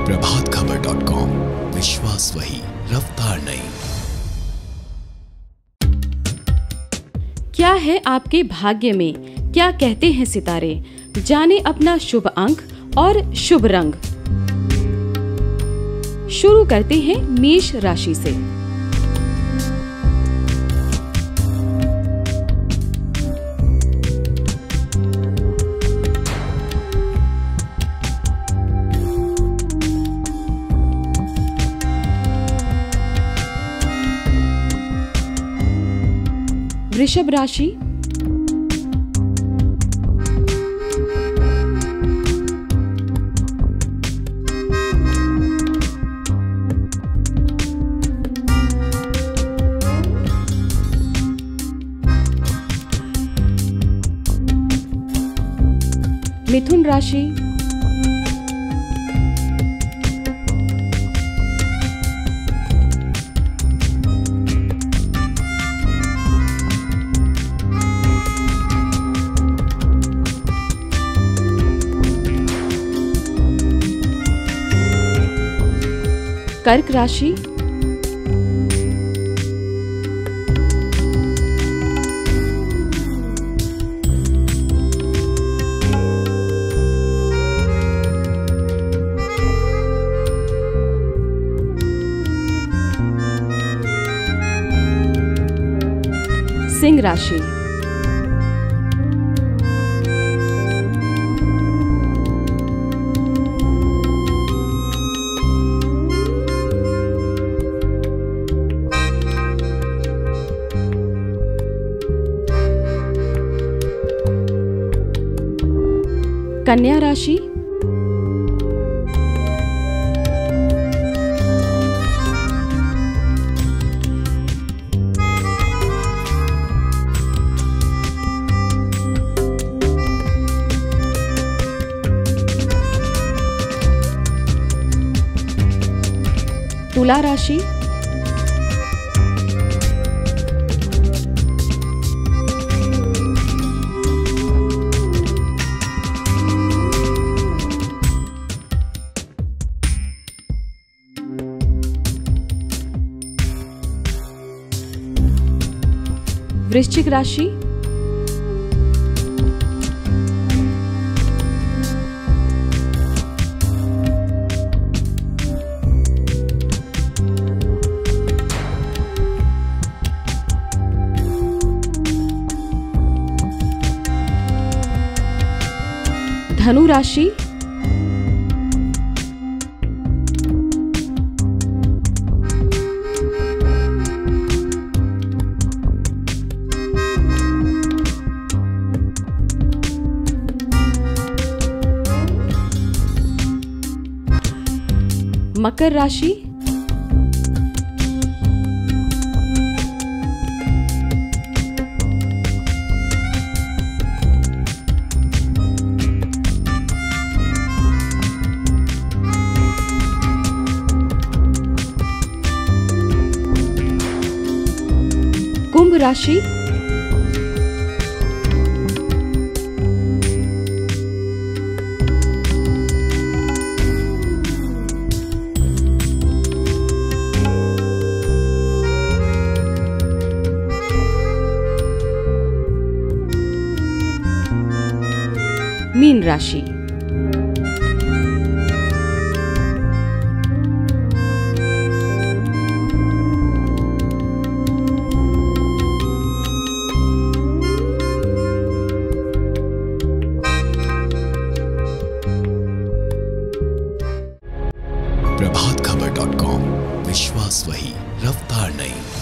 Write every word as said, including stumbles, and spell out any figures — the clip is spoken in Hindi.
प्रभात खबर डॉट कॉम, विश्वास वही, रफ्तार नहीं। क्या है आपके भाग्य में, क्या कहते हैं सितारे, जाने अपना शुभ अंक और शुभ रंग। शुरू करते हैं मेष राशि से। वृषभ राशि। मिथुन राशि। कर्क राशि। सिंह राशि। कन्या राशि। तुला राशि। वृश्चिक राशि। धनु राशि। मकर राशि। कुंभ राशि। मीन राशि। प्रभात खबर डॉट कॉम, विश्वास वही, रफ्तार नहीं।